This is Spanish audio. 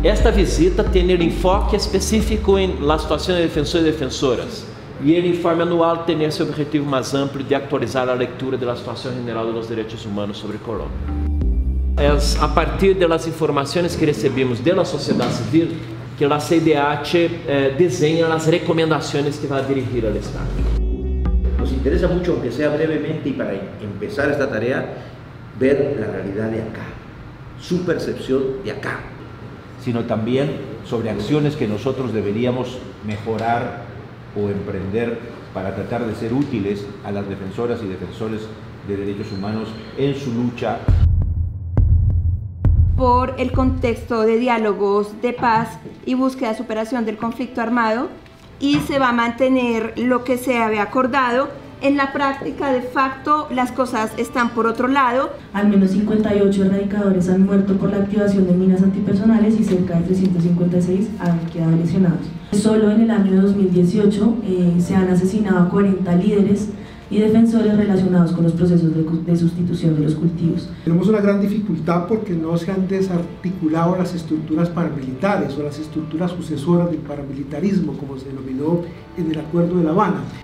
Esta visita tem um enfoque específico na situação de defensores e defensoras. E o informe anual tem esse objetivo mais amplo de atualizar a leitura da situação geral dos direitos humanos sobre Colômbia. É a partir das informações que recebemos da sociedade civil que a CIDH desenha as recomendações que vai dirigir ao Estado. Nos interesa mucho, aunque sea brevemente y para empezar esta tarea, ver la realidad de acá, su percepción de acá. Sino también sobre acciones que nosotros deberíamos mejorar o emprender para tratar de ser útiles a las defensoras y defensores de derechos humanos en su lucha. Por el contexto de diálogos de paz y búsqueda de superación del conflicto armado, y se va a mantener lo que se había acordado. En la práctica, de facto, las cosas están por otro lado. Al menos 58 erradicadores han muerto por la activación de minas antipersonales y cerca de 356 han quedado lesionados. Solo en el año 2018 se han asesinado a 40 líderes y defensores relacionados con los procesos de sustitución de los cultivos. Tenemos una gran dificultad porque no se han desarticulado las estructuras paramilitares o las estructuras sucesoras del paramilitarismo, como se denominó en el Acuerdo de La Habana.